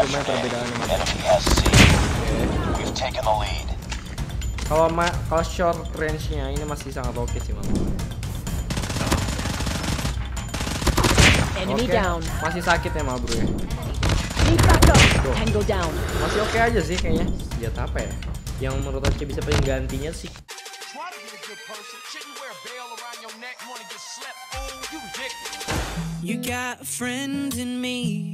lumayan perbedaannya mas. Kalau short range-nya ini masih sangat oke sih mas. Enemy down. Masih sakit ya ma bro ya. Tango down. Masih oke aja sih kayaknya. Senjata apa ya? Yang menurut Oce bisa penggantinya sih. You got a friend in me.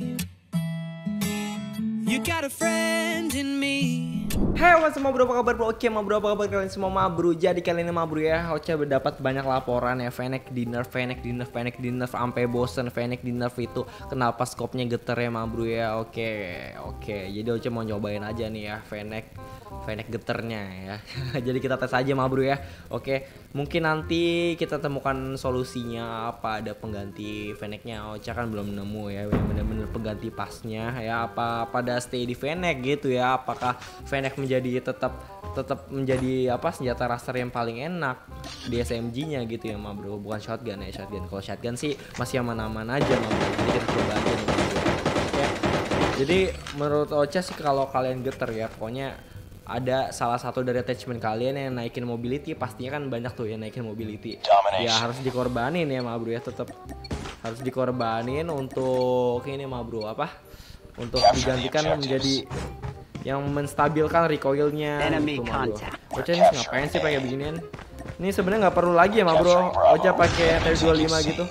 You got a friend in me. Hey what's up bro, apa kabar bro? Oke ma bro, apa kabar kalian semua ma bro? Jadi kali ini ma bro ya, Oce berdapat banyak laporan ya. Fennec di nerf sampai bosen. Fennec di nerf itu kenapa skopnya geter ya ma bro ya. Oke. Jadi Oce mau nyobain aja nih ya Fennec geternya ya. Jadi kita tes aja ma bro ya. Oke, mungkin nanti kita temukan solusinya apa, ada pengganti Fennecnya. Oce kan belum nemu ya yang bener-bener pengganti pasnya ya. Apa pada stay di Fennec gitu ya. Apakah Fennec menjadi tetap menjadi apa senjata raster yang paling enak di SMG-nya gitu ya ma bro, bukan shotgun ya. Kalau shotgun sih masih aman-aman aja ma bro. Jadi kita coba aja nih ma bro. Oke. Jadi menurut Oce sih kalau kalian geter ya, pokoknya ada salah satu dari attachment kalian yang naikin mobility, pastinya kan banyak tuh yang naikin mobility. Ya harus dikorbanin ya ma bro ya, tetap harus dikorbanin untuk ini ma bro, apa? Untuk digantikan menjadi yang menstabilkan recoilnya gitu ma bro. Oce ini ngapain sih pakai beginian? Ini sebenarnya nggak perlu lagi ya ma bro. Oce pakai T25 gitu.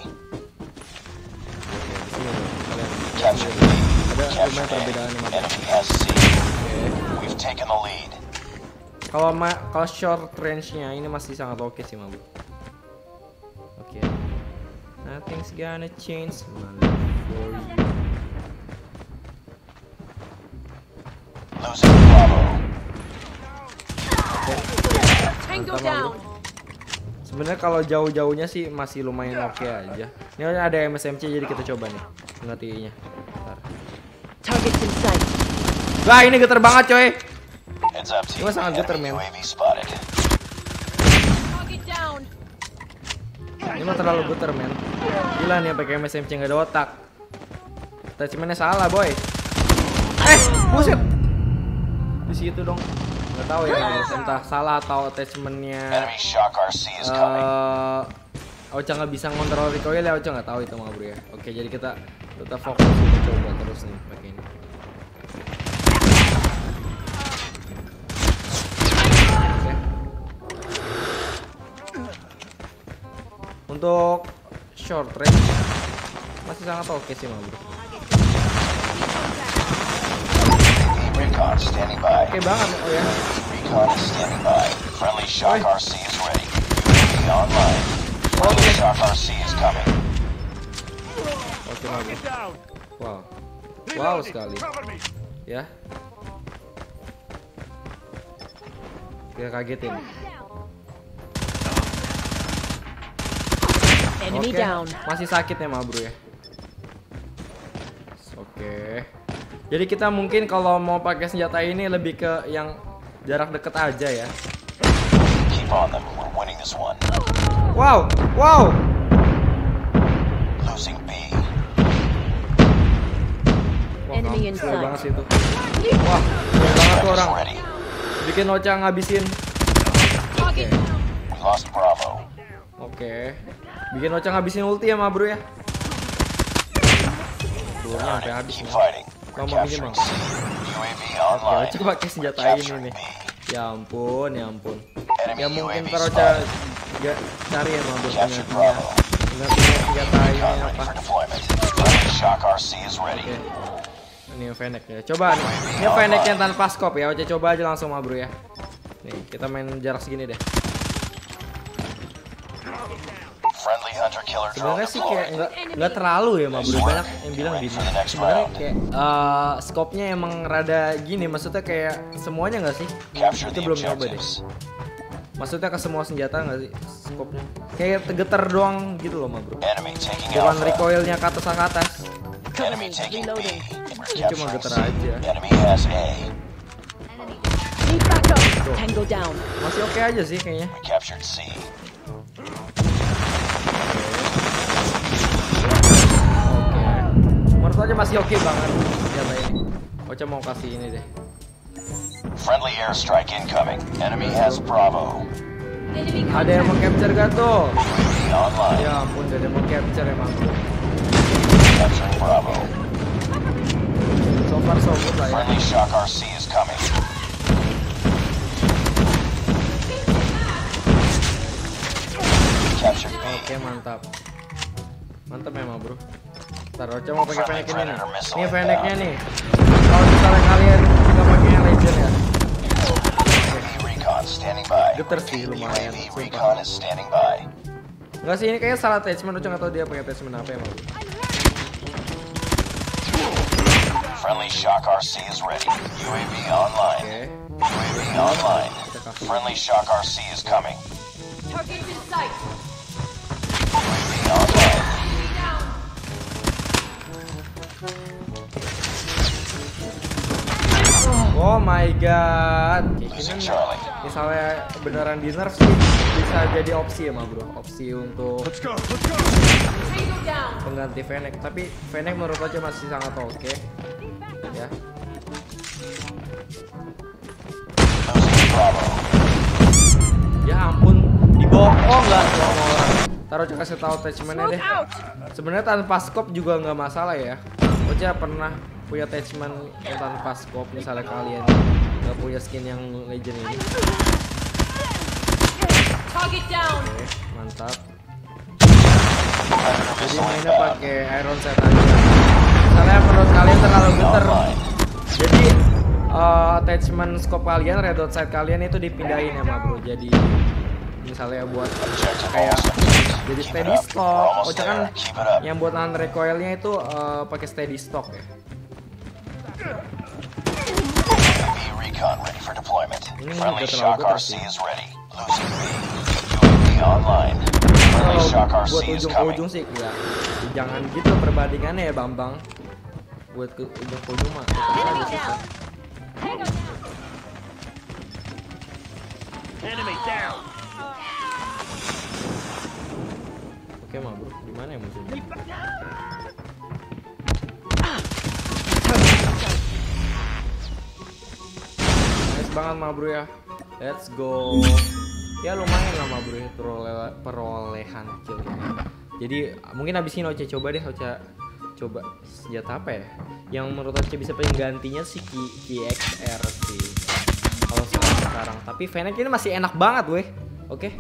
Ada lumayan perbedaannya ma bro. Kalau short range-nya ini masih sangat oke sih ma bro. Oke. Nothing's gonna change my love for you. Tango down. Sebenarnya kalau jauh-jauhnya sih masih lumayan oke aja. Ini ada MSMC jadi kita coba nih ngertinya. Target in sight. Wah ini geter banget coy. Ini sangat geter men. Ini mah terlalu geter men. Gila nih pakai MSMC nggak ada otak. Attachmentnya salah boy. Buset. Di situ dong. Nggak tahu ya, entah salah atau attachmentnya. Oce nggak bisa ngontrol recoil ya, Oce nggak tahu itu ma bro ya. Oke jadi kita tetap fokus, kita coba terus nih pakai ini. Oke. Untuk short range masih sangat oke sih ma bro. Oke banget oh ya. Oke bagus. Wow sekali. Ya. Kita kagetin. Enemy down. Masih sakit ya ma bro ya. Oke. Jadi kita mungkin kalau mau pakai senjata ini lebih ke yang jarak deket aja ya. Wow. Enemy inside. Banget sih itu. Wah, banget tuh orang. Bikin Oce ngabisin. Oke. Bikin Oce ngabisin ulti ya ma bro ya. Dulunya sampai habis. Ngomong ini bang. Oke, coba pakai senjata ini nih. Ya ampun. Ya mungkin ntar Oce cari ya bang punya senjata ini apa. Oke. Ini Fennec ya. Coba nih. Ini Fennec yang tanpa scope ya. Oce coba aja langsung ma bro ya. Nih kita main jarak segini deh. Sebenarnya sih kayak nggak terlalu ya ma bro, banyak yang bilang gini. Sebenarnya kayak scope-nya emang rada gini, maksudnya kayak semuanya nggak sih? Itu belum nyoba deh. Maksudnya ke semua senjata nggak sih scope-nya? Kayak geter doang gitu loh ma bro. Bukan recoilnya ke atas. Ini cuma geter aja. Tango down. Masih oke aja sih kayaknya. Menurut aja masih oke banget senjata ini. Ocha mau kasih ini deh. Friendly airstrike incoming. Enemy has Bravo. Ada yang mau capture gak tuh? UAV online. Ya ampun, gak ada yang mau capture emang bro. Capturing Bravo. So far so good lah ya. Friendly Shock RC is coming. Captured B. Oke mantap. Mantap memang bro. Ntar Ocha mau pakai Fennec ini nih. Ini Fennecnya nih. Kalau misalnya kalian nggak pakai Legend ya. UAV recon standing by. Geter sih lumayan. UAV Sumpah. recon is standing by. Enggak sih, ini kayaknya salah attachment. Ocha nggak tahu dia pakai attachment apa emang bro. Friendly Shock RC is ready. UAV online. Oke. UAV online. Friendly Shock RC is coming. Target in sight. UAV online. Oh my god. Losing Ini Charlie. misalnya beneran di nerf sih bisa jadi opsi ya bro. Opsi untuk Tango down. pengganti Fennec. Tapi Fennec menurut Ocha masih sangat oke. Ya. Losing Bravo. Ya ampun, dibokong nggak sama orang. Taruh Ocha kasih tahu attachmentnya deh. Sebenarnya tanpa scope juga nggak masalah ya. Ocha pernah punya attachment yang tanpa scope. Misalnya kalian nggak punya skin yang legend ini. Target down. Oke, mantap. Predator Jadi missile mainnya inbound. pakai iron set aja. Misalnya menurut kalian terlalu geter. Online. Jadi attachment scope kalian, red dot sight kalian itu dipindahin ya bro. Jadi misalnya buat Objective kayak awesome. jadi Keep it steady up. We're stock. almost Ocha kan there. Keep it up. yang buat nahan recoilnya itu pakai steady stock ya. UAV recon ready for deployment. Ini Friendly udah Shock terlalu RC getar is ready. Losing B. UAV online. Friendly Kalau Shock buat RC is ujung ke coming. ujung sih ya. Jangan gitu perbandingannya ya Bambang. Buat ke ujung mah tetap aja susah. Oke mah bro, di mana ya musuhnya? Nice banget mah bro ya. Let's go. Ya lumayan lah mah bro ya perolehan killnya. Jadi mungkin abis ini Ocha coba deh, Ocha coba senjata apa ya? Yang menurut Ocha bisa penggantinya si KXR sih. Kalau sekarang. Tapi Fennec ini masih enak banget weh. Oke.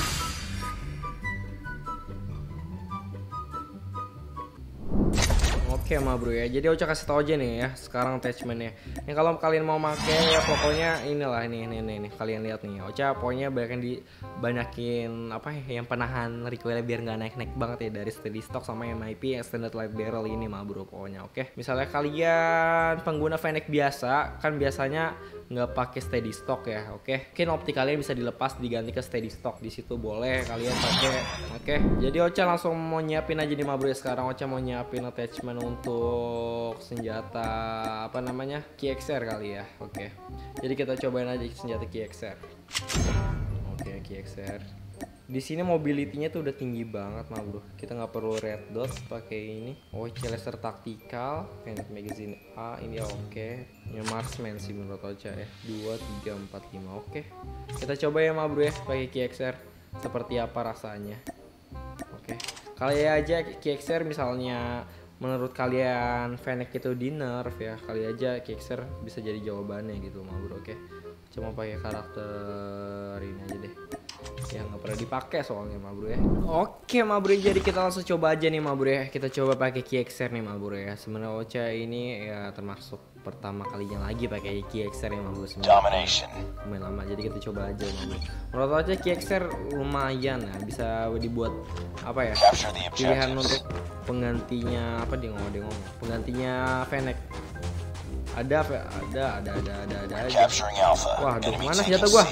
Oke mah bro ya, jadi Ocha kasih tau aja nih ya sekarang attachmentnya. Yang kalau kalian mau pakai ya pokoknya inilah ini kalian lihat nih. Ocha pokoknya banyakin apa ya yang penahan recoil biar nggak naik banget ya dari steady stock sama MIP extended light barrel ini mah bro pokoknya. Oke, misalnya kalian pengguna Fennec biasa kan biasanya nggak pakai steady stock ya. Oke, mungkin optik kalian bisa dilepas diganti ke steady stock, di situ boleh kalian pakai. Oke, jadi Ocha langsung mau nyiapin aja nih mah bro ya. Sekarang Ocha mau nyiapin attachment untuk senjata apa namanya KXR kali ya. Oke, jadi kita cobain aja senjata KXR. Oke, KXR di sini mobility-nya tuh udah tinggi banget mah bro. Kita nggak perlu red dot pakai ini. Oh, Laser Tactical, Fennec Magazine A ini oke. Ini Marksman sih menurut Ocha ya. 2, 3, 4, 5 oke. Kita coba ya mah bro ya pakai KXR. Seperti apa rasanya? Oke, kali aja KXR misalnya menurut kalian Fennec itu di nerf ya, kali aja KXR bisa jadi jawabannya gitu mah bro. Oke, cuma pakai karakter ini aja deh yang nggak pernah dipakai soalnya mah bro ya. Oke mah bro, jadi kita langsung coba aja nih mah bro ya. Kita coba pakai KXR nih mah bro ya. Sebenarnya Ocha ini ya termasuk pertama kalinya lagi pakai KXR ya mah bro. Domination. Lumayan lama, jadi kita coba aja mah bro. Menurut Ocha KXR lumayan ya, bisa dibuat apa ya, Capture the pilihan objectives. untuk penggantinya apa dia ngomong penggantinya Fennec. Ada aja. Capturing Alpha. Waduh, Enemy mana taking senjata gua? C.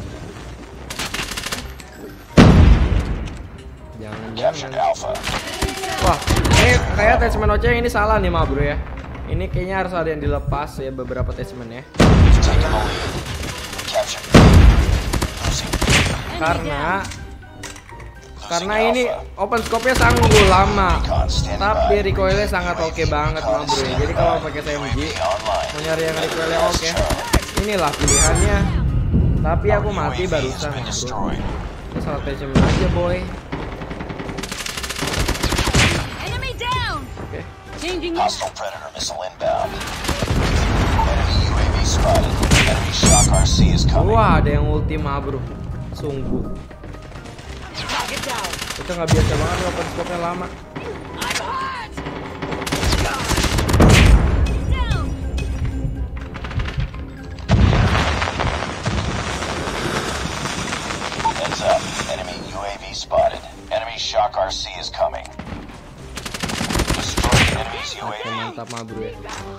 Jangan. Captured Alpha. Wah, ini kayak attachment Ocha yang ini salah nih mah bro ya. Ini kayaknya harus ada yang dilepas ya beberapa attachment ya. Taking the lead. Captured. Losing B. Karena ini open scope-nya sangat lama, tapi recoilnya sangat oke banget mah bro ya. Jadi kalau pakai SMG Mau nyari yang recoilnya oke. Inilah pilihannya. Tapi aku mati barusan bro. Ini salah placement aja boy. Enemy down. Oke. Changing mag. Hostile Predator missile inbound. Enemy UAV spotted. Enemy Shock RC is coming. Wah, ada yang ultima bro. Sungguh. Target down. Kita nggak biasa banget open scope-nya lama. I'm hot. Down. Heads up. Enemy UAV spotted. Enemy Shock RC is coming. Destroy the enemy's Oke, UAV. mantap mah bro ya.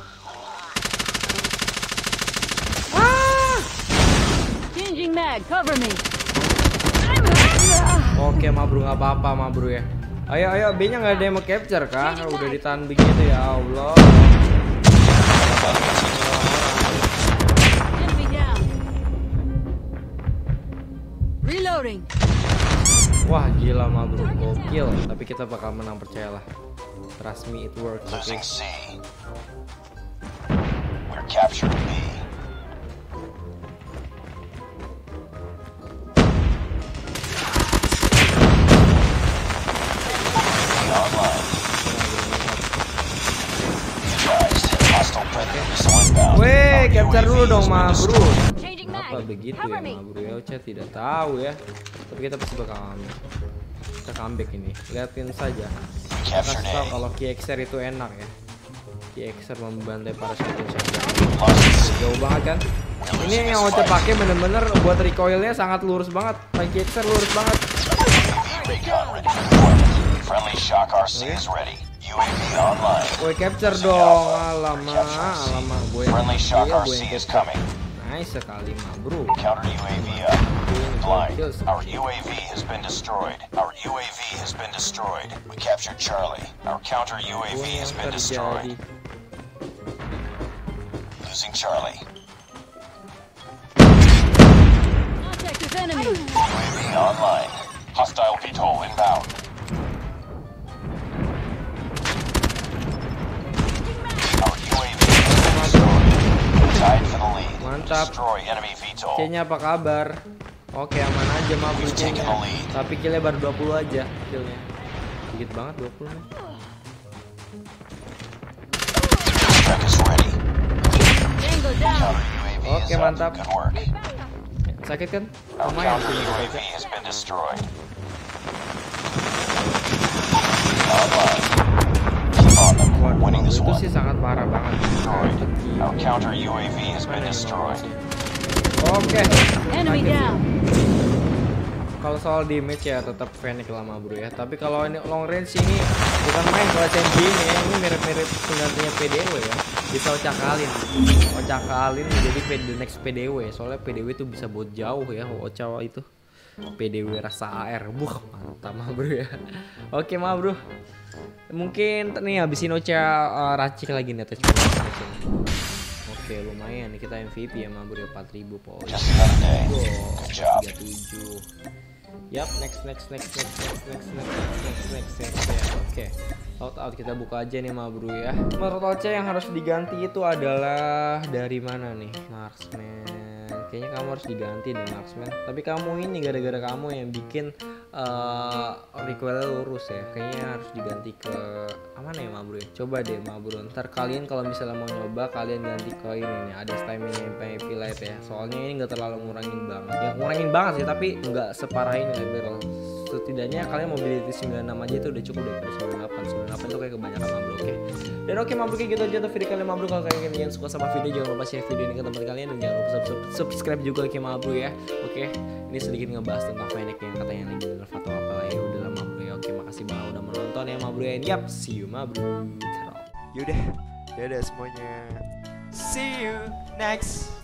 Changing mag. Cover me. I'm hot. Oke mah bro, nggak apa-apa mah bro ya. Ayo B-nya nggak ada yang mau capture kah? Udah ditahan begitu ya Allah. Enemy down. Reloading. Wah gila mah bro, gokil. Tapi kita bakal menang, percayalah. Trust me, it works. Oke. Losing C. We're capturing B. Online. Advised. Hostile Predator missile inbound. Weh, Our capture UAV dulu dong has been mah bro. destroyed. Changing Apa mag. begitu ya Cover me. mah bro ya? Ocha tidak tahu ya. Tapi kita pasti bakal kita comeback ini. Liatin saja. We Kasih captured tahu A. kalau KXR itu enak ya. KXR membantai para shotgun. Lost C. Jauh banget kan? Ini yang Ocha pakai bener-bener buat recoilnya sangat lurus banget. KXR lurus banget. UAV recon ready for deployment. Friendly Shock RC is ready. UAV online. Woi capture dong. Alamak gue yang Friendly Shock kill, gue RC yang is capture. coming. Nice sekali mah bro. Counter UAV up. Blind. Our UAV has been destroyed. Our UAV has been destroyed. We captured Charlie. Our counter UAV Gue has yang been destroyed. terjadi. Losing Charlie. Contact with enemy. UAV online. Hostile VTOL inbound. Our UAV has been destroyed. Tied for the lead. Mantap. Destroy enemy VTOL. C-nya apa kabar? Oke aman aja mah bro C-nya. Tapi killnya baru 20 aja killnya. Dikit banget 20 nih. Strike is ready. Tango down. Counter UAV Oke, is up. mantap. Good work. Sakit kan? Our Lumayan counter sih UAV sakitnya. has been destroyed. Online. Keep on them. We're Waduh, winning this itu one. sih sangat parah banget. Destroyed. Our counter UAV has been destroyed. Oke. Enemy Sakit. down. Kalau soal damage ya tetap Fennec lama bro ya. Tapi kalau ini long range ini bukan main kalau SMG ini ya. Ini mirip-mirip penggantinya PDW ya. Bisa ocakalin. Ocakalin menjadi the next PDW. Soalnya PDW itu bisa buat jauh ya. Oca itu. PDW rasa AR. Mantap mah bro ya. Oke mah bro. Mungkin nih habisin Ocha racik lagi nih atas. Oke lumayan nih kita MVP ya mah bro 4000 poin. Just another day. Go, Good job. 37. Yap, next ya. Oke. Loadout kita buka aja nih mah bro ya. Menurut Ocha yang harus diganti itu adalah dari mana nih? Marksman. Kayaknya kamu harus diganti nih Marksman. Tapi kamu ini gara-gara kamu yang bikin recoilnya lurus ya. Kayaknya harus diganti ke mana ya mah bro ya? Coba deh mah bro. Ntar kalian kalau misalnya mau nyoba kalian ganti ke ini nih. Ada stamina MP Light ya. Soalnya ini nggak terlalu ngurangin banget. Ya ngurangin banget sih tapi nggak separah ini ya Beryl. Setidaknya kalian mobility 96 aja itu udah cukup daripada 98 itu kayak kebanyakan mah bro. Oke. Dan oke mah bro kayak gitu aja tuh video kalian mah bro. Kalau kalian suka sama video jangan lupa share video ini ke teman kalian dan jangan lupa subscribe juga ke mah bro ya. Oke. Ini sedikit ngebahas tentang Fennec yang katanya lagi nerf atau apa lah ya udah lama bro ya. Oke makasih banget udah menonton ya mah bro ya. Yap, see you mah bro. Yaudah, dadah semuanya. See you next